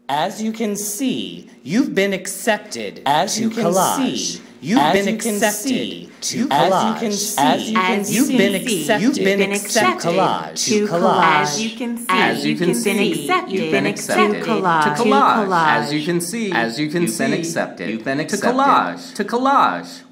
As you can see, you've been accepted. As you can see, you've been accepted. To collage. As you can see, you've been accepted. You've been accepted. Collage. To collage. As you can see, you've been accepted. To collage. As you can see, you've been accepted. You've been accepted. To collage. To collage.